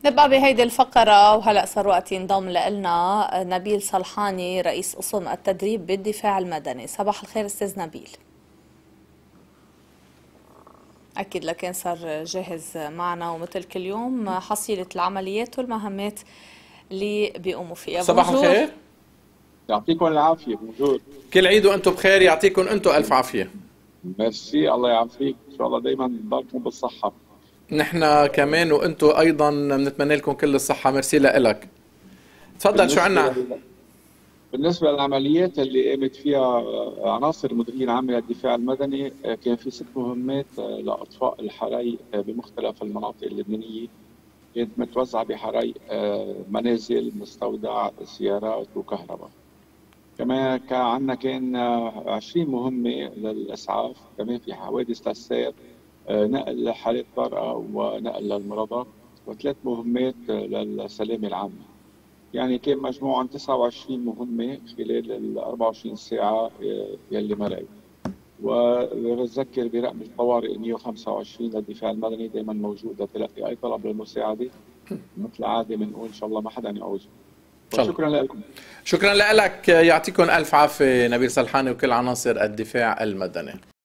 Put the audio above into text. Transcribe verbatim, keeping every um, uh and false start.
نبقى بهيدي الفقرة، وهلأ صار وقت ينضم لنا نبيل صلحاني رئيس قسم التدريب بالدفاع المدني. صباح الخير أستاذ نبيل. أكيد لكن صار جاهز معنا ومثل كل يوم حصيلة العمليات والمهمات اللي بيقوموا فيها. صباح الخير، يعطيكم العافية. بونجور، كل عيد وانتم بخير، يعطيكم انتم الف عافيه. ميرسي، الله يعافيك، ان شاء الله دايما تضلكم بالصحة. نحن كمان وانتم ايضا بنتمنى لكم كل الصحه. ميرسي لك. تفضل، شو بالنسبة عنا؟ لل... بالنسبة للعمليات اللي قامت فيها عناصر المديرية العامة للدفاع المدني، كان في ست مهمات لإطفاء الحرائق بمختلف المناطق اللبنانية، كانت متوزعة بحرائق منازل، مستودع، سيارات وكهرباء. كمان كان عندنا كان عشرين مهمة للإسعاف، كمان في حوادث للسير، نقل حالات طارئة ونقل للمرضى، وثلاث مهمات للسلامة العامة. يعني كان مجموعا تسعة وعشرين مهمة خلال ال أربعة وعشرين ساعة يلي مرقوا. وبذكر برقم الطوارئ مئة وخمسة وعشرين للدفاع المدني دائما موجود لتلقي أي طلب للمساعدة. مثل العادة بنقول إن شاء الله ما حدا يعوز. وشكرا لكم. شكرا لك، يعطيكم الف عافيه نبيل صلحاني وكل عناصر الدفاع المدني.